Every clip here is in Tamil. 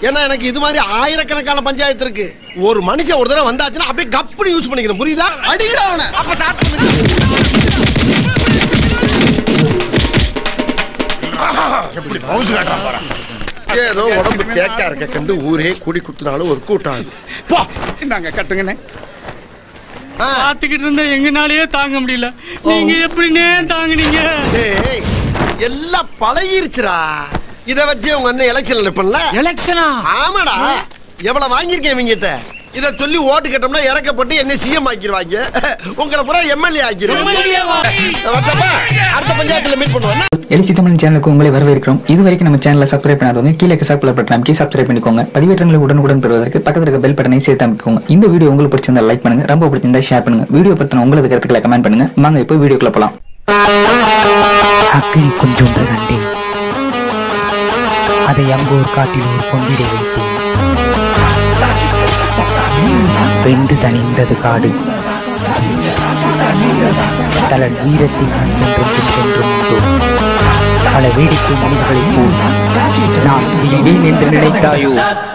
ஏன்னா எனக்கு இது மாதிரி ஆயிரக்கணக்கான பஞ்சாயத்து இருக்கு. ஒரு மனுஷன் ஒரு தடவை வந்தாச்சுன்னா அப்படியே கப்புனு யூஸ் பண்ணிக்கணும். புரியுதா? அடிடா அவனை. அப்ப ஸ்டார்ட் பண்ணு. எப்படி பவுஸ் காட்டா போறா. ஏதோ உடம்பு தேக்கா இருக்க கண்டு ஊரே கூடி குத்துனாலும் ஒரு கூட்டம். போ இந்தாங்க கட்டுங்கண்ணே. பாத்துக்கிட்டு இருந்தா எங்கனாலயே தாங்க முடியல. நீங்க எப்படினே தாங்குனீங்க? எல்லாம் பழகிருச்சுடா. இத வச்சு உங்க அண்ணன் எலெக்ஷன்ல நிப்பல. எலெக்ஷனா? ஆமாடா. எவ்வளவு வாங்கியிருக்கேன் இவங்கிட்ட. இத சொல்லி ஓட்டு கேட்டோம்னா இறக்கப்பட்டு என்ன சிஎம் ஆக்கிடுவாங்க. உங்களை பூரா எம்எல்ஏ ஆக்கிடுவாங்க. அடுத்த பஞ்சாயத்துல மீட் பண்ணுவோம். எலிசி தமிழ் சேனலுக்கு உங்களை வரவேற்கிறோம். இதுவரைக்கும் நம்ம சேனலை சப்ஸ்கிரைப் பண்ணாதவங்க கீழே சப்ஸ்கிரைப் பட்டன் அமைக்கி சப்ஸ்கிரைப் பண்ணிக்கோங்க. பதிவேற்றங்களை உடனுக்குடன் பெறுவதற்கு பக்கத்தில் இருக்க பெல் பட்டனை சேர்த்து அமைக்கோங்க. இந்த வீடியோ உங்களுக்கு பிடிச்சிருந்தா லைக் பண்ணுங்க, ரொம்ப பிடிச்சிருந்தா ஷேர் பண்ணுங்க. வீடியோ பத்தின உங்களது கருத்துக்களை கமெண்ட் பண்ணுங்க. வாங்க இப்போ வீடியோக்குள்ள போலாம். அக்கறை கொஞ்சம் கண்டேன். அதை அங்கோர் காட்டில் ஒரு பொங்கிடை வைத்தேன். வெந்து தணிந்தது காடு. தலன் வீரத்தின் என்றும் சென்றும் உண்டோ. பல வேடிக்கை மனிதர்களைப் போல் நான் துணிவேன் என்று நினைத்தாயோ?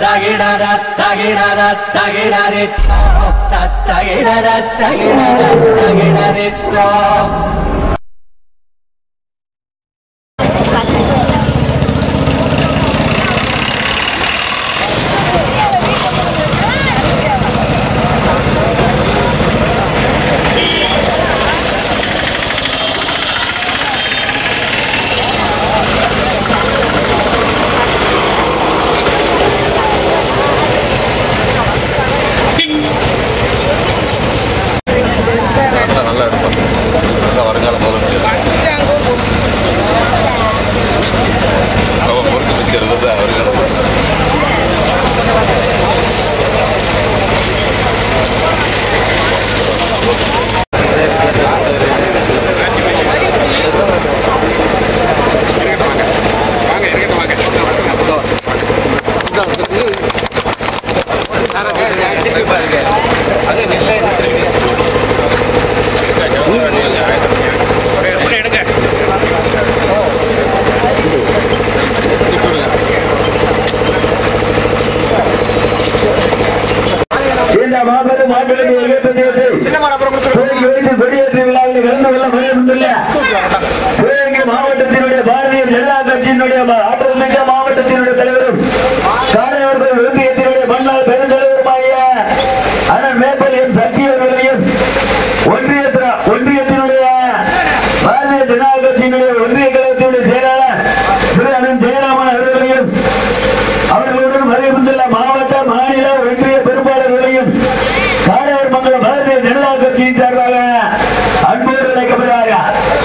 மாவட்டத்தினுடைய பாரதிய ஜனதா கட்சியினுடைய ஆற்றல் மிக்க மாவட்டத்தினுடைய தலைவரும் காரையார்கள் ஒன்றியத்தினுடைய மன்னார் பெருந்தலைவருமாகிய அண்ணன் மேப்பல் எம் சக்தி அவர்களையும் ஒன்றியத்தினுடைய பாரதிய ஜனதா கட்சியினுடைய ஒன்றிய கழகத்தினுடைய செயலாளர் திரு அண்ணன் ஜெயராமன் அவர்களையும் அவர்களுடன் வருகின்ற மாவட்ட மாநில ஒன்றிய பொறுப்பாளர்களையும் காரையார் மங்கலம் பாரதிய ஜனதா கட்சியின் சார்பாக அன்போடு அழைக்கப்படுகிறார்கள்.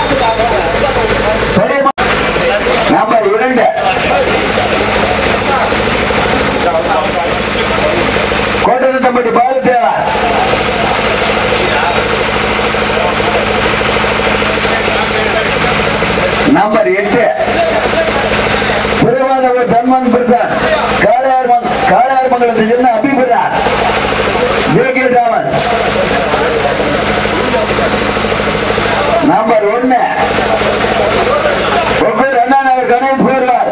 நம்பர் 2 கோட்டரத்தம்பட்டி பாலத்தேவர். நம்பர் 8 புறவாதவர் தன்மன் பிரசாத் காளையார் மங்கலத்தை சேர்ந்த அபிபிரதார் ஜெயகிராமன். நம்பர் 1 ஒவ்வொரு அண்ணா நகர் கணேஷ் போர்வார்.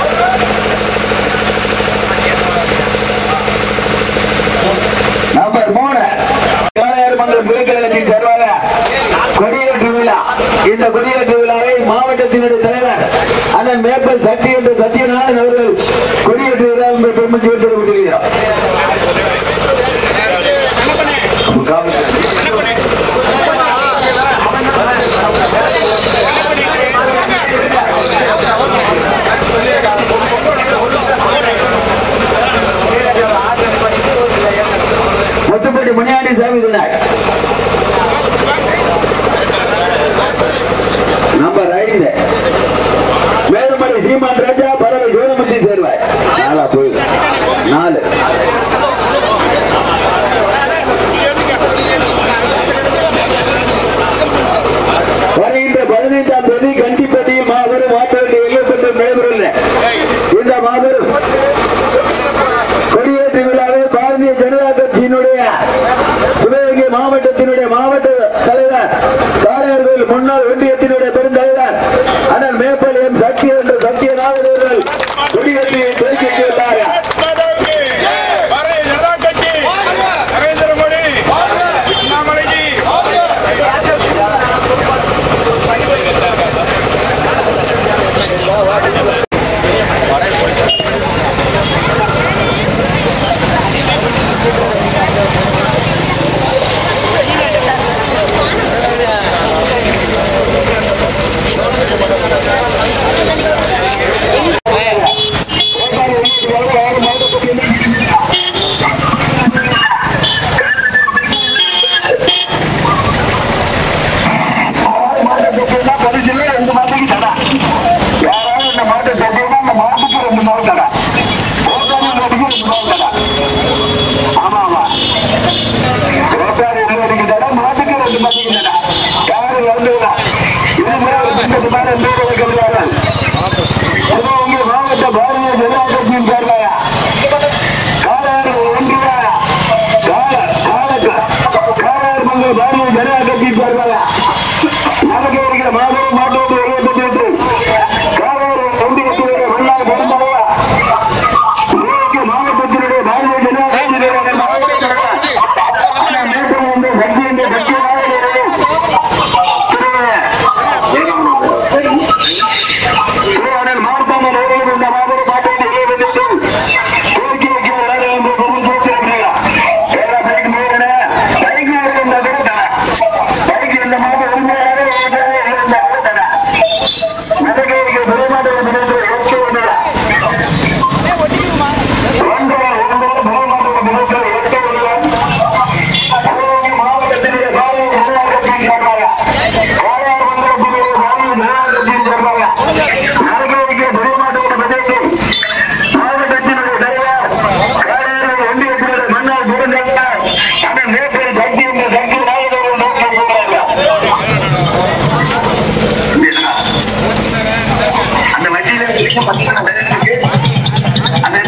நம்பர் 3 காளையார் மங்கலம் விளைக்கழகத்தின் சார்பாக கொடியேற்று விழா. இந்த கொடியேற்று விழாவை மாவட்டத்தினுடைய தலைவர் அண்ணன் மேப்பல் சக்தி என்ற சத்யநாதன் அவர்கள் கொடியேற்று விழா பெருமதி ஏற்படுத்தியிருக்கிறார். முத்துப்பட்டி முனியாண்டி சாமி துணை. நம்பர் 5 வேலுமணி சீமான் ராஜா பறவை சோழமூர்த்தி சேர்வாய். 4 வருகின்ற 15ஆம் தேதி கண்டிப்பட்டியில் மாபெரும் மாற்றவண்டி வெள்ளப்பட்டு நடைபெறவில்லை. இந்த மாபெரும் கொடியேற்று விழாவை பாரதிய ஜனதா கட்சியினுடைய சிவகங்கை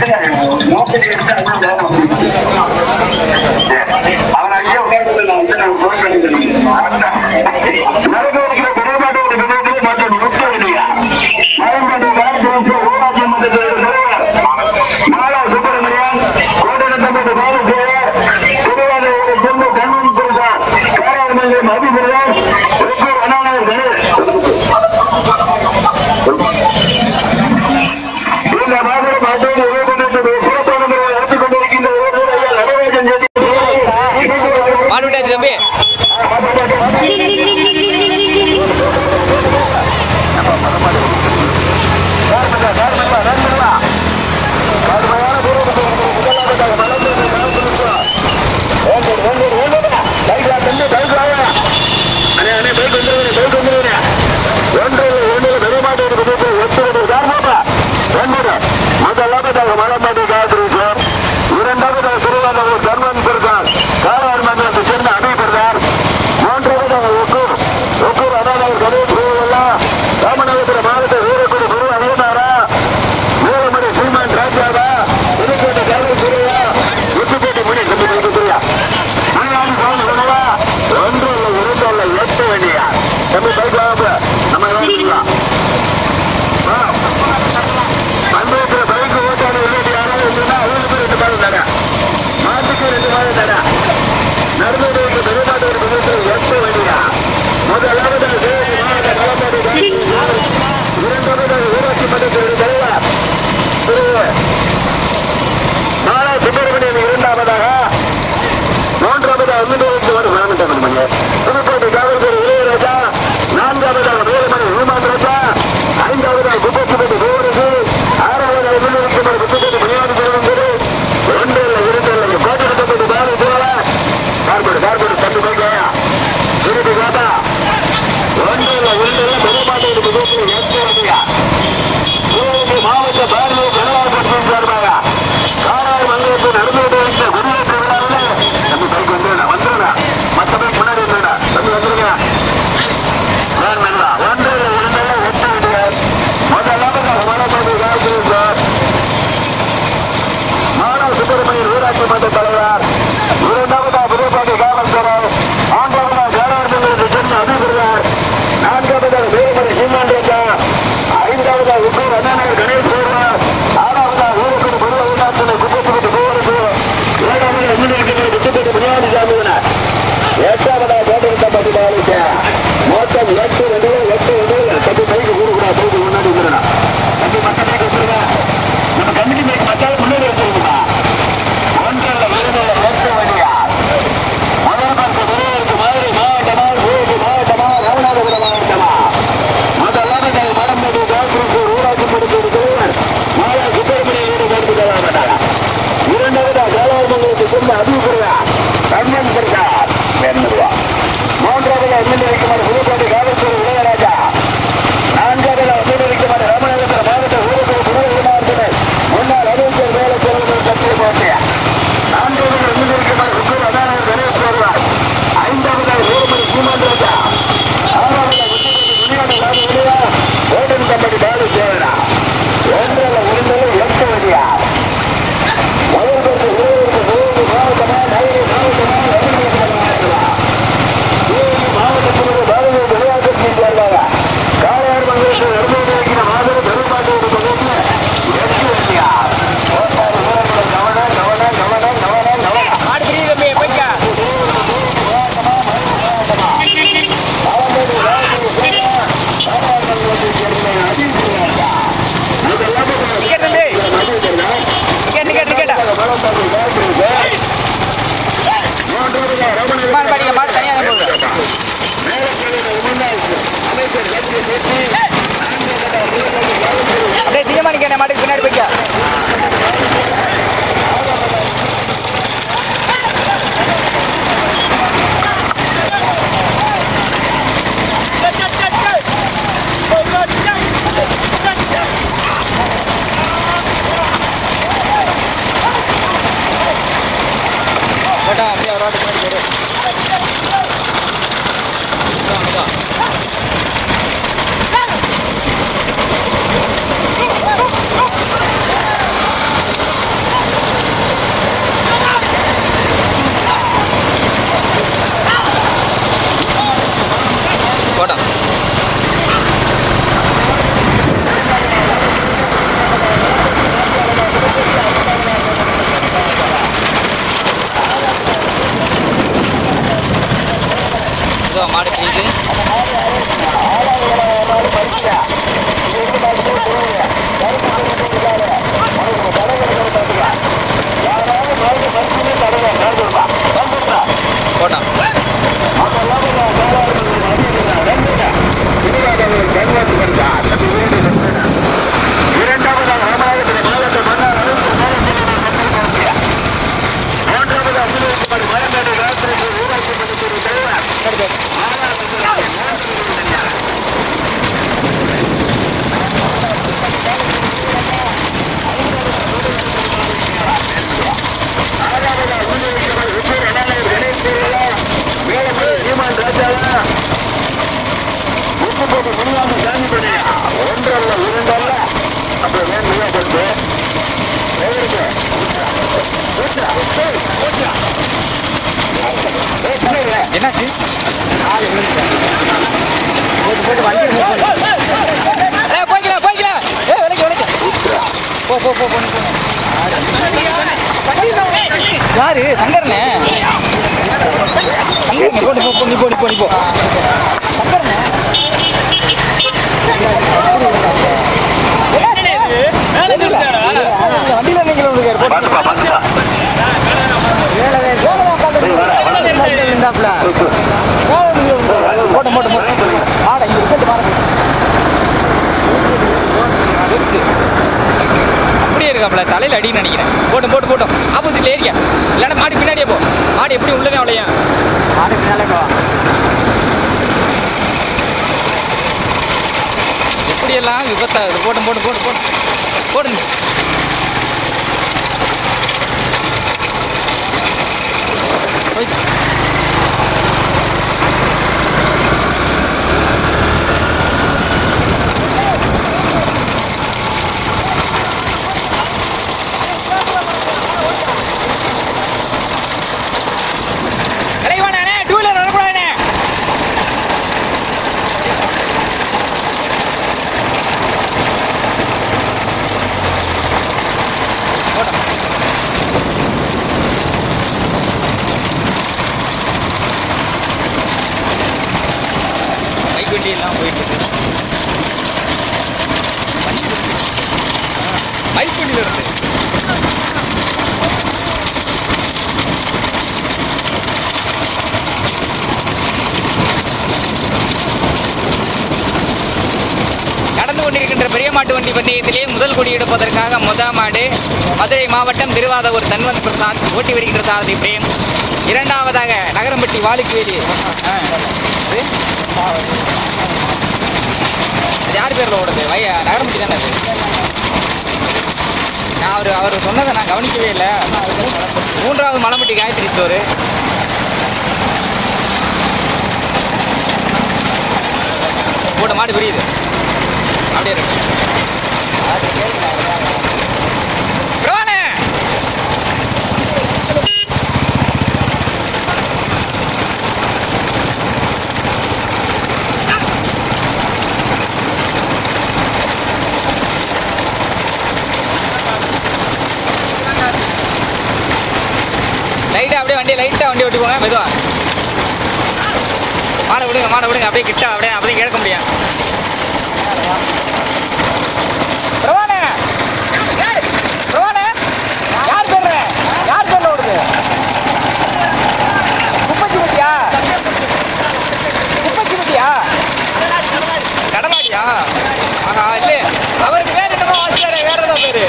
அவன் அங்கேயே உட்கார்ந்து நான் வந்து நான் போன் பண்ணிக்கணும் நடக்க வைக்கிற குறைபாடு ஒரு விதத்தில் மற்றும் முக்கிய மரம்பாட்டு காலத்தில் ஊராட்சி மன்றத்தில் மாலா சுப்பிரமணியன் கோட்டை பாலு சேவர் திருவாரூர் சொந்த கண்மணி பெருசார் காராளுமன்ற மதிப்பிரதான் அண்ணாநகர் கணேஷ் இந்த மாதிரி மாற்றோடு சிறப்பான முறையில் நடத்திக் கொண்டிருக்கின்ற நடராஜன் தம்பி இரண்டாவது திருவாரூர் தர்மன் பெருசார் காரார் மன்றத்தை சேர்ந்த அபி பெருசார் மூன்றாவது ஒக்கூர் அண்ணாநகர் கணேஷ் ராமநாதபுரம் மாவட்ட வீரக்குடி குரு அனுமாரா மூலமணி சீமான் ராஜாவா புதுக்கோட்டை கருண் சுரையா உச்சுப்பேட்டை முனி தம்பி சுரையா மலையாளி சாமி உணவா ஒன்று இல்லை இரண்டு இல்லை 8 வேண்டியா தம்பி பைக் நம்ம பண்பேற்ற பைக் ஓட்டான உள்ளது யாராவது இருந்தா அவங்களுக்கு 2 மாதம் தர மாட்டுக்கு 2 மாதம் தர நடுவதற்கு பெருமாட்டோட விதத்தில் 8 வேண்டியா முதலாவது மாவட்ட நலப்பாடு இரண்டாவது ஊராட்சி மன்றத்தின் தலைவர் திரு மாலா சுப்பிரமணியன் இரண்டாவதாக மூன்றாவது புதுக்கோட்டை காவல்துறை இளையராஜா நான்காவதாக வேலுமணி ஹூமான் ராஜா ஐந்தாவதாக குப்பேட்டு கோவரசு ஆறாவதாக முன்னிலைக்குமார் புதுக்கோட்டை மணியாடி கோவந்தது 2 இல்லை கோட்டை பாலு சேவர கார்போடு தட்டு பைக்கையா திருப்பி காத்தா 1 இல்லை 2 இல்லை பெருமாட்டோடு புதுக்கோட்டை 8 வண்டியா சிவகங்கை மாவட்ட பார்வை கனவாளர் சார்பாக காராறு மங்கலத்தில் நடந்து இந்த குடியரசு விழாவில் தம்பி பைக் வந்துடுறா மற்ற பைக் முன்னாடி இருந்தா தம்பி வந்துருங்க 1 இல்லை 2 இல்லை 8 வண்டியார் முதலாவது மரபாடு சார் மாலா சுப்பிரமணியன் ஊராட்சி மன்ற தலைவர் இரண்டாவது புதுப்பாண்டி காவல்துறை மூன்றாவது காராளுமன்றத்தை சேர்ந்த அதிபர் நான்காவது வேலுமணி சீமான் ராஜா ஐந்தாவது உக்கூர் அண்ணாநகர் கணேஷ் ஆறாவது ஊருக்கு புதிய ஊராட்சி குப்பத்துக்கு போவது ஏழாவது முன்னிலைக்கு விட்டுப்பட்டு முனியாடி சாமியினர் 8வது கோட்டை பதினாலு மொத்தம் 8 வண்டிகள் தம்பி பைக்கு கூடுக்கூடா பைக்கு முன்னாடி வந்துடா தம்பி மற்ற பைக்கு வச்சிருக்கா நம்ம கமிட்டி பைக் மத்தாலும் முன்னாடி வச்சிருக்கா 1 இல்லை 2 இல்லை 8 வண்டியா முதல் பரிசு பெறுவதற்கு மதுரை மாவட்டமா கோவை மாவட்டமா ராமநாதபுரம் மாவட்டமா முதலாவது மரம்பது காசூர் ஊராட்சி மன்றத்தின் தலைவர் மாலா சுப்பிரமணியன் ஈடுபடுத்தி கொள்ளப்பட்டார் இரண்டாவது காலாமங்கலத்தை சேர்ந்த அதிபுரியா கண்ணன் பிரசாத் மூன்றாவது முன்னிலைக்குமார் புதுக்கோட்டை காவல்துறை இளையராஜா நான்காவது முன்னிலைக்குமார் ராமநாதபுரம் மாவட்ட ஊருக்கு புதுமாவட்டத்தில் முன்னாள் அமைச்சர் வேலை செல்வர்கள் பற்றி போட்டிய நான்காவது முன்னிலைக்குமார் சுக்கூர் அண்ணாநகர் கணேஷ் வருவார் ஐந்தாவது வேலுமணி சீமான் ராஜா ஆறாவது முனியாடி கோட்டை கம்பெனி பாலு சேவரா 1 இல்லை 2 இல்லை 8 வண்டியா முதல் பரிசு மாவட்டமாக சீமான் ராஜாவா உப்பு போட்டு முடியாம சாமி பண்ணியா 1 அல்ல 2 அல்ல அப்புறம் வேணுமையா கொடுத்து என்னாச்சு போய்க்கலாம் யாரு சங்கரனே போட்டு போ வண்டியில நீங்க அப்படியே இருக்காப்ல தலையில அடின்னு நினைக்கிறேன். போட்டும் ஆப்போசிட்ல ஏரியா இல்லைன்னா மாடி பின்னாடியே போ. மாடி எப்படி உள்ளவே அவ்வளையா மாடி பின்னாலே போ. எப்படியெல்லாம் விபத்தாகுது. போடுங்க. எல்லாம் போயிட்டு இருக்கு. மைப்பண்ணில இருந்து நடந்து கொண்டிருக்கின்ற பெரிய மாட்டு வண்டி பந்தயத்திலே முதல் கொடி எடுப்பதற்காக மாடு மதுரை மாவட்டம் திருவாதூர் தன்வந்த் பிரசாத் ஓட்டி வருகின்ற சாரதி பிரேம். இரண்டாவதாக நகரம்பட்டி வாலுக்குவேலி யார் பேர்ல ஓடுது நகரம்பட்டி தானே அது. நான் அவர் சொன்னதை நான் கவனிக்கவே இல்லை. மூன்றாவது மலம்பட்டி காயத்ரி ஸ்டோரு. போட்ட மாடு புரியுது அப்படியே இருக்கு. லைட்டாக வண்டி ஓட்டி போங்க மெதுவா. மாடை விடுங்க அப்படியே கிட்ட அப்படியே கேட்க முடியும். யார் பேர்ல ஓடுது? குப்பச்சிப்பட்டியா கடலாடியா? ஆஹா இல்லையே அவருக்கு பேர் என்னமோ வாசிக்காரு. வேற ஏதோ பேரு.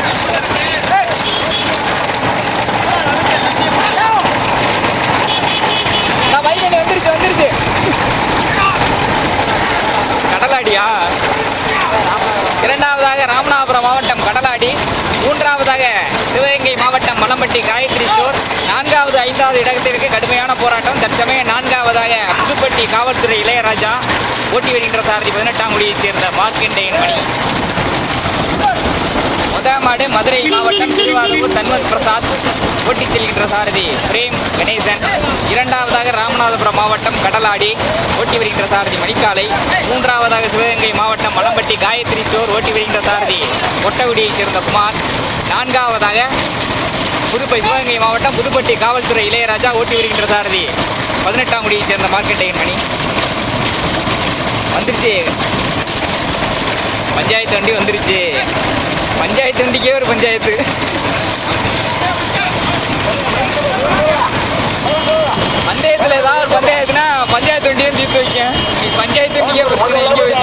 வந்துருச்சு கடலாடியா? இரண்டாவதாக ராமநாதபுரம் மாவட்டம் கடலாடி. மூன்றாவதாக சிவகங்கை மாவட்டம் மலம்பட்டி காயத்ரி ஸ்டோர். நான்காவது 5வது இடத்திற்கு கடுமையான போராட்டம். தற்சமயம் 4வதாக புதுப்பட்டி காவல்துறை இளையராஜா ஓட்டி வருகின்ற சாரதி 18ஆம் குடியைச் சேர்ந்த மார்க்கண்டேயன் மணி. மாடு மதுரை மாவட்டம் திருவாரூர் தன்வந்த் பிரசாத் ஓட்டி செல்கின்ற சாரதி பிரேம் கணேசன். இரண்டாவதாக ராமநாதபுரம் மாவட்டம் கடலாடி ஓட்டி வருகின்ற சாரதி மணிக்காலை. மூன்றாவதாக சிவகங்கை மாவட்டம் மலம்பட்டி காயத்ரி ஸ்டோர் ஓட்டி வருகின்ற சாரதி கொட்டகுடியைச் சேர்ந்த குமார். நான்காவதாக சிவகங்கை மாவட்டம் புதுப்பட்டி காவல்துறை இளையராஜா ஓட்டி வருகின்ற சாரதி 18ஆம் குடியைச் சேர்ந்த மார்க்கண்டேயன் மணி. வந்துருச்சு பஞ்சாயத்து வண்டி வந்துருச்சு. பஞ்சாயத்து வண்டிக்கே ஒரு பஞ்சாயத்து. பந்தயத்தில் ஏதாவது ஒரு பஞ்சாயத்துனா பஞ்சாயத்து வண்டியும் தீர்த்து வைக்க. பஞ்சாயத்து வண்டிக்கே பிரச்சனை எங்கே வச்சு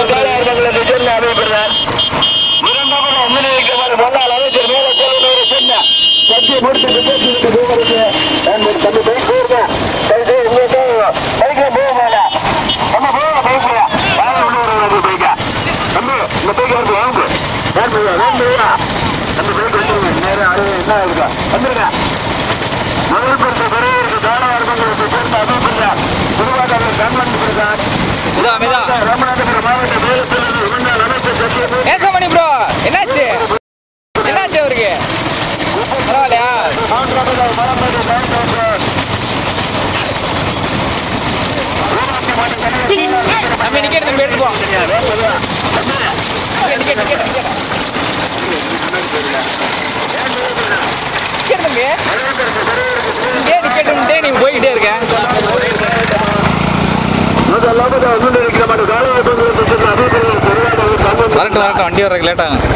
முதல் பெருத்த பெரியவருக்கு தான வர்க்கங்களுக்கு சேர்ந்த அபிப்பிரதா திருவாரூர் நம்ம நிக்கெட் தம்பி எடுத்துப்போம். நிக்கெட் நீ போய்கிட்டே இருக்க. வரட்டும் வண்டி வர்றதுக்கு லேட் ஆகும்.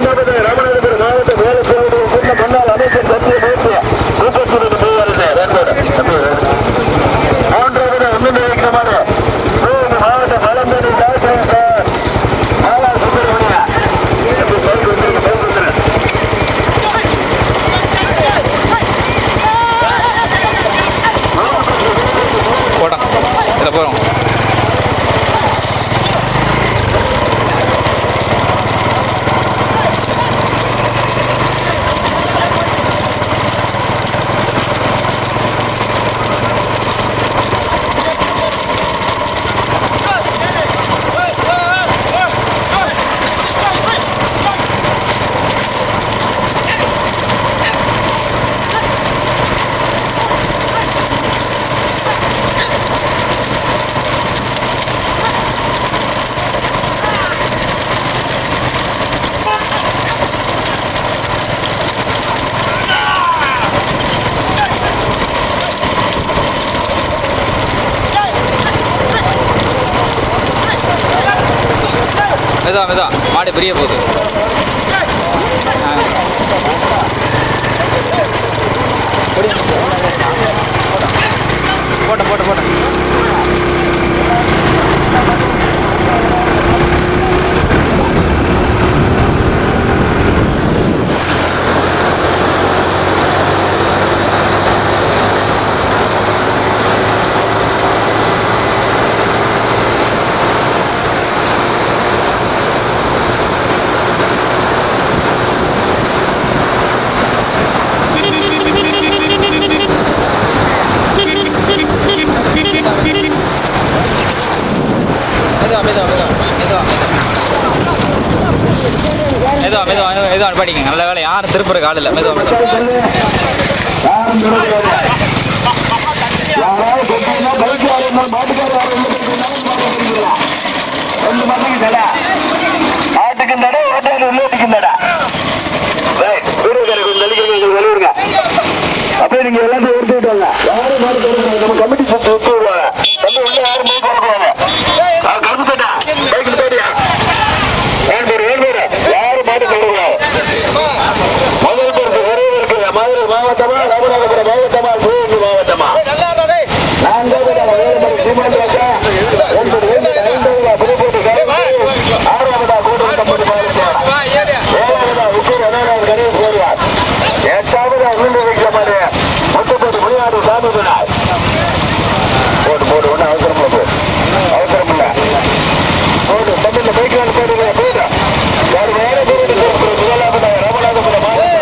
போடா இதில் போகிறோம். மெதா மாடு பெரிய போகுது. போட்ட மெதுவா படிங்க. நல்ல வேலை யாரும் திருப்புற கால இல்லை. மெதுவா அப்படியே நீங்க எல்லாத்தையும் எடுத்துக்கிட்டாங்க. யாரும் நம்ம கமிட்டி சுட்டு விட்டு விடுவாங்க. யாரும் யாரும் மாட்டு சொல்லுவாங்க. முதல் பரிசு ஒருவருக்கு மதுரை மாவட்டமா, ராமநாதபுரம் மாவட்டமா, சிவகங்கை மாவட்டமா? ஆறாவதா கூட்டம் கம்பெனி மாவட்டம், ஏழாவதா உக்கூர் அண்ணாநகர் கணேஷ் கோரியார், எட்டாவதா மீண்டும் வைக்கப்படு முத்துப்பட்டு மணியாடு சாமி பின்னார். போட்டு ஒன்றும் அவசரம் இல்லை, அவசரம் இல்லை. போட்டு தமிழ்ல பைக்கான போடுங்க. போட்டு யாரு வேலை போட்டு முதலாவதா ராமநாதபுரம் மாவட்டம்.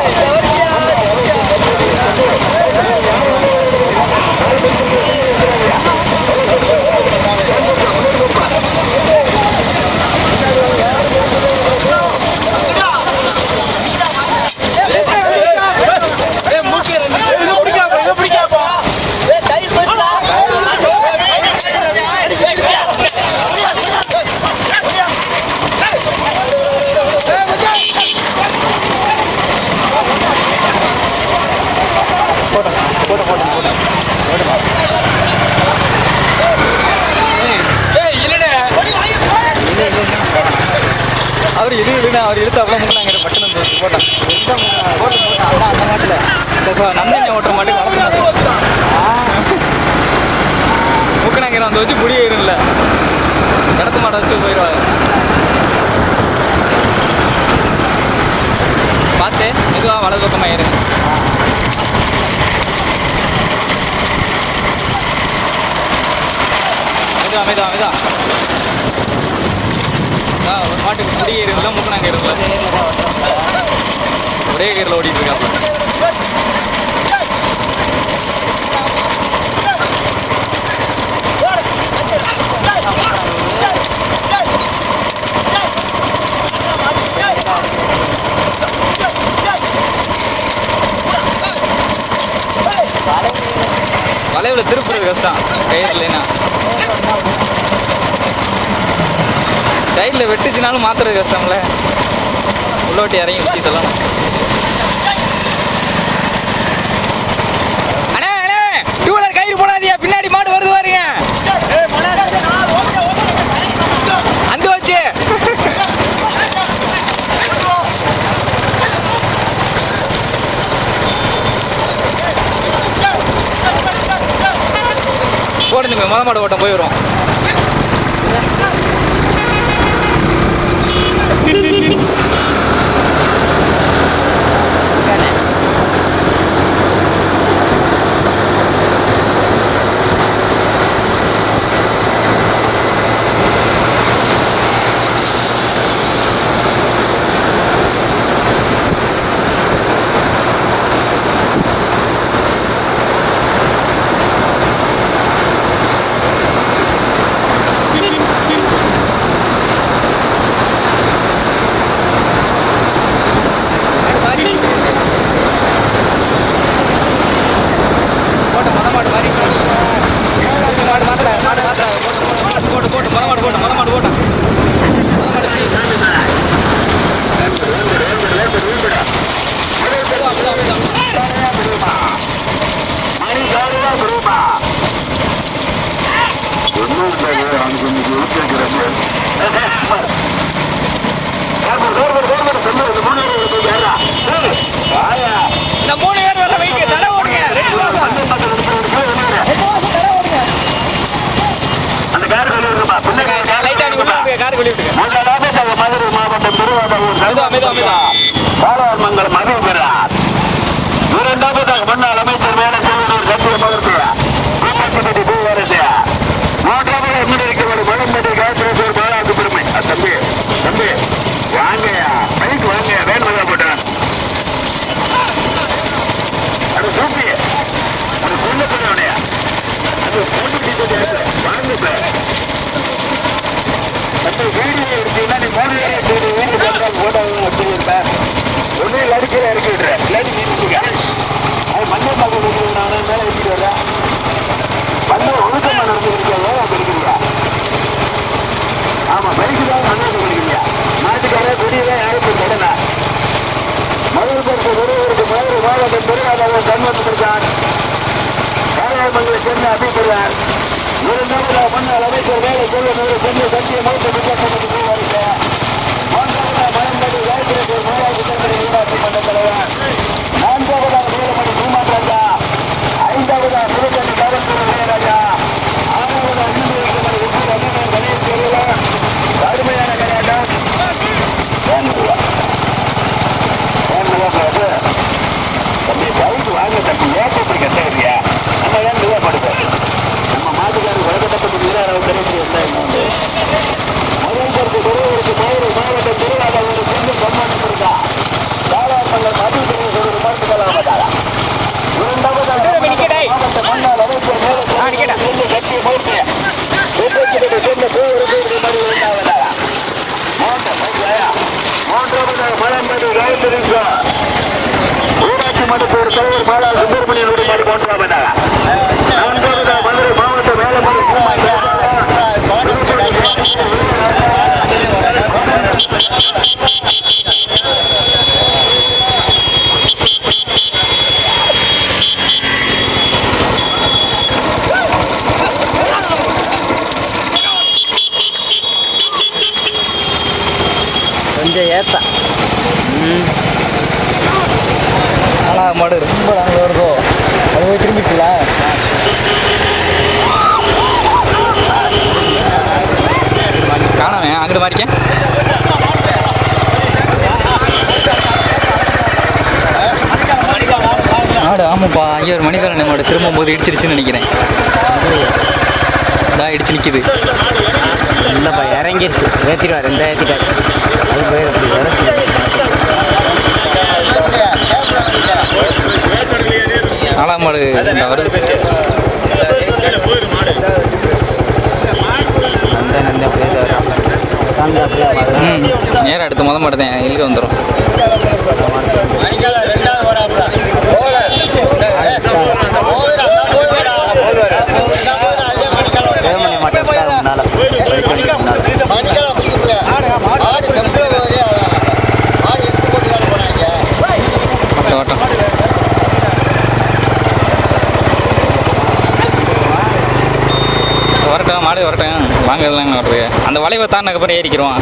அவர் இழுனா அவர் இழுத்து அவ்வளோ முன்னாங்க பட்டணம் போட்டான். போட்டு அந்த மாட்டில் இந்த நந்தங்க ஓட்டுற மாட்டுக்கு வளர்த்து முக்கணாங்கிற அந்த வச்சு முடியிரும்ல இடத்து மாட்டை வச்சு போயிடுவாங்க. பார்த்து இதுவாக வலது பக்கமாக ஏறு. மெதா ஒரு மாட்டுக்கு முடி ஏறுங்களா முக்கணாங்க ஏறுங்களா ஒரே கேரில் ஓடிட்டு இருக்காங்க. வளைவில் திருப்புறது கஷ்டம் கயிறு இல்லைன்னா. சைடில் வெட்டுச்சுனாலும் மாற்றுறது கஷ்டம்ல. உள்ளோட்டி இறங்கி ஊற்றிட்டலாம். அண்ணே அண்ணே 2 வீலர் கயிறு போடாதீங்க, பின்னாடி மாடு வருது பாருங்க. அந்த வச்சு போடுங்க, மொத மாடு ஓட்டம் போய் வரும். கொஞ்சம் ஏத்தா மாடு ரொம்ப நாங்கள் வருதோ அது போய் திரும்பிட்டுல காணாமே அங்கிட்டு மாறிக்கேன். மாடு ஆமாப்பா ஐயா ஒரு மணிக்காரன் மாடு திரும்பும் போது இடிச்சிருச்சுன்னு நினைக்கிறேன். இதான் இடிச்சு நிற்கிது. இல்லைப்பா இறங்கிடுச்சு, ஏற்றிடுவார் இந்த ஏற்றிட்டார். அது போய் அப்படி நாலாம் மாடு வருது. நேரம் எடுத்து மொதல் மாடு தான் இழுக்க வந்துடும். மாடு வரட்டும் வாங்குறதுலாம் வருது. அந்த வளைவை தாண்டினதுக்கப்புறம் ஏறிக்கிறோம்.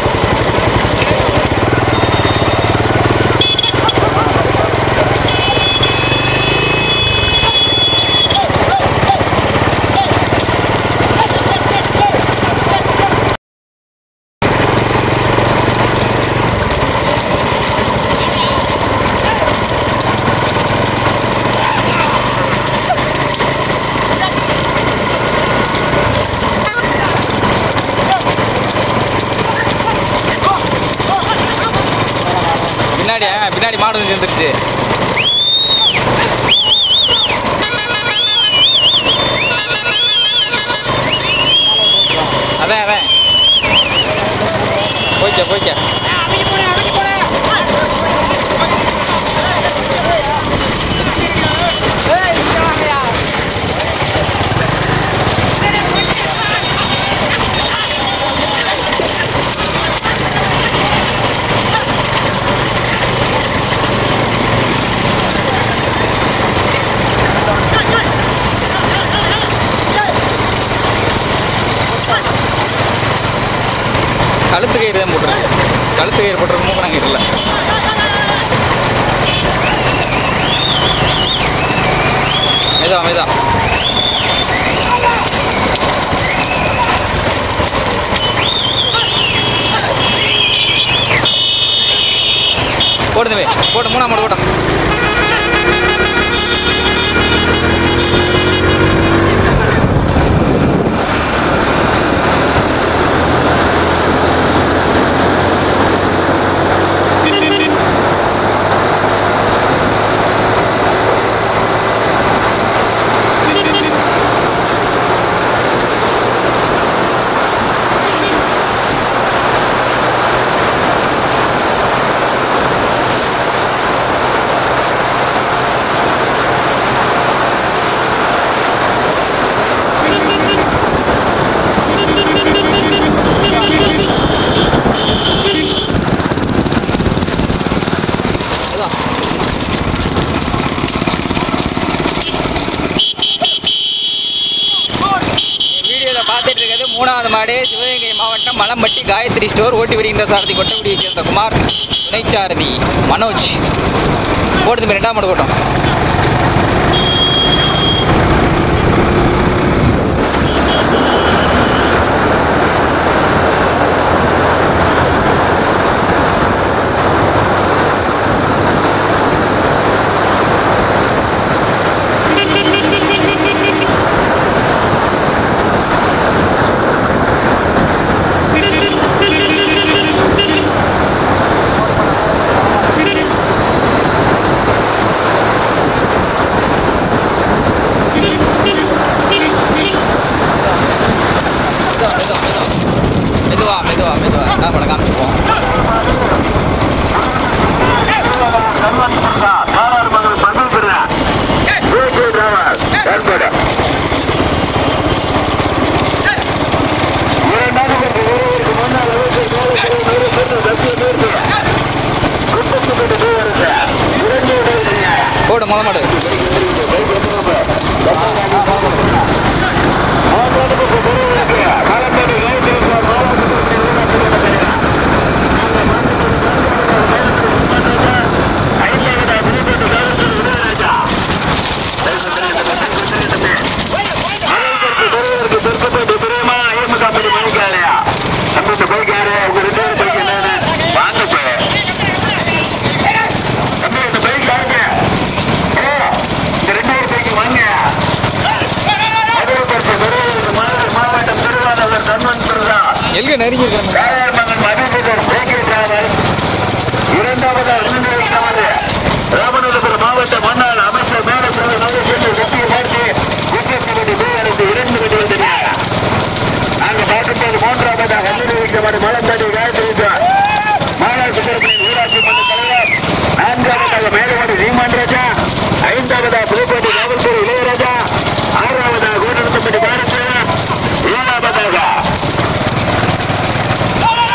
பின்னாடி மாடு வந்து வந்துருச்சு. அதான் போய்க்க கழுத்து கயிறு தான் போட்டுருக்கு. கழுத்து கயிறு போட்டுருக்கு. மூக்கு நாங்கள் இல்லை. மெதா போடுது போட்டு 3ஆம் மாடு போட்டோம். மூணாவது மாடு சிவகங்கை மாவட்டம் மலம்பட்டி காயத்ரி ஸ்டோர் ஓட்டி வருகின்ற சாரதி கொட்டகுடியை சேர்ந்த குமார், துணைச்சாரதி மனோஜ். போடுது 2ஆம் மாடு போட்டோம். போடு மலை மாடு. எல்க நெருங்கி ராமநாதபுரம் மாவட்ட மன்னால் அமைச்சர் மேலப்பூர் நாங்கள் பார்க்கும்போது 3ஆவதாக வந்திருக்கிறது மலம்பட்டி காயத்ரி மாநாடு சுப்பிரமணியன் ஊராட்சி மன்ற தலைவர், 4ஆவதாக மேலவாடி ரீமான் ராஜா, 5ஆவதாக புதுக்கோட்டை காவல்துறை இளையராஜா, 6ஆவதாக கோட்டப்பட்டி பாரதியார், 7ஆவதாக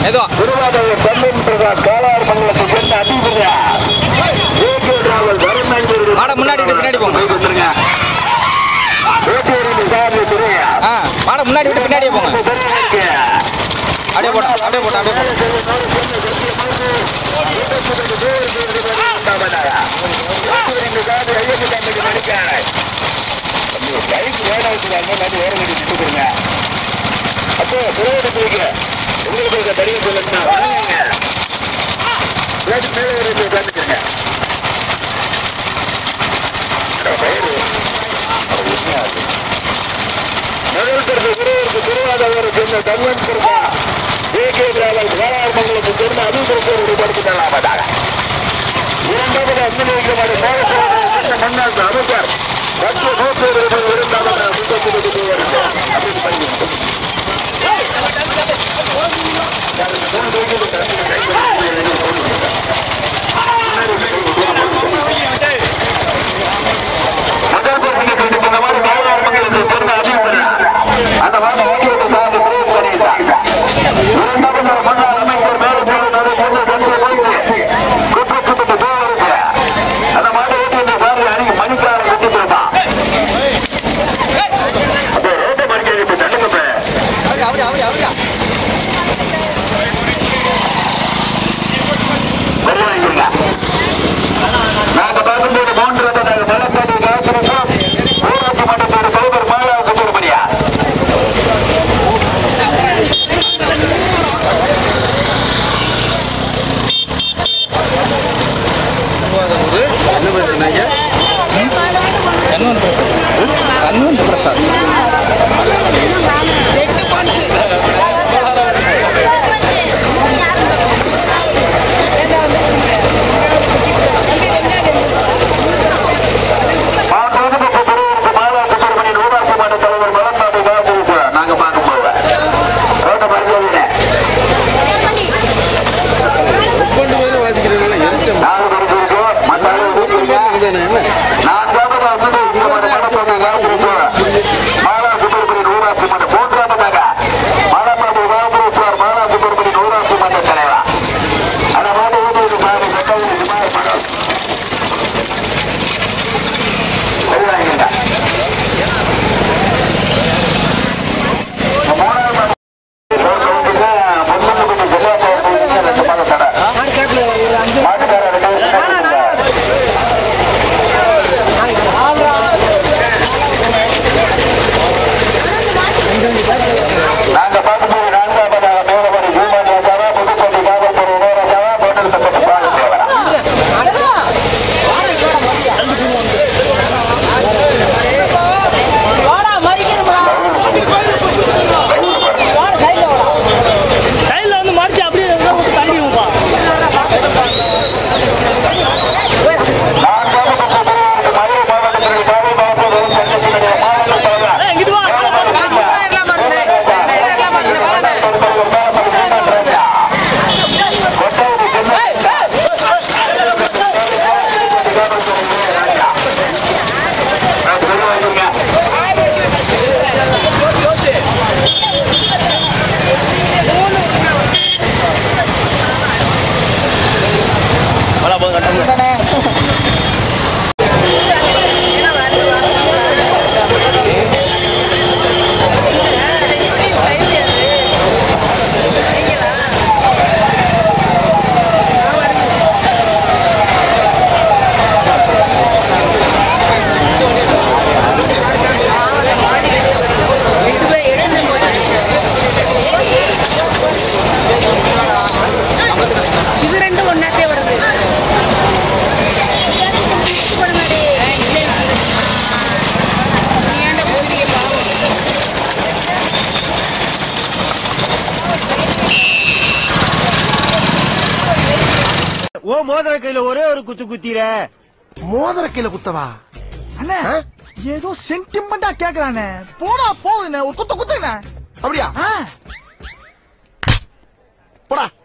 மெதுவா திருவாரூர் தன்வன் பிரசாத் காலார் மங்கலத்தை சேர்ந்த அதிபதியா ஏகே டிராவல் வரநாயகர் மாட முன்னாடி விட்டு பின்னாடி போங்க. மாட முன்னாடி விட்டு பின்னாடியே போங்க. அப்படியே போட்டா அப்படியே போட்டா அப்படியே அப்போ உங்களுக்கு பதிவு சொல்லணும்னா திருவாரூர் சேர்ந்த தன்வன் பிரபா ஏகே டிராவல் வேளாண்மங்கலத்தை சேர்ந்த அதிபருக்கு படுத்தினாங்க. இரண்டாவது அன்பளிக்குமாறு முன்னாள் அமைச்சர் மற்ற இரண்டாவது தன்வந்த் பிரசாத் ஓ மோதிர கையில ஒரே ஒரு குத்து குத்திர மோதிர கையில குத்தவா அண்ணா ஏதோ சென்டிமெண்டா கேக்குறானே போடா போகுதுண்ணே ஒரு குத்து குத்துண்ணே அப்படியா போடா